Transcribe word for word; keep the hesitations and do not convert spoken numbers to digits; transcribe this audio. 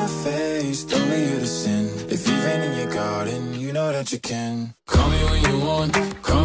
face, tell me you're the sin. If you've rain in your garden, you know that you can. Call me when you want, call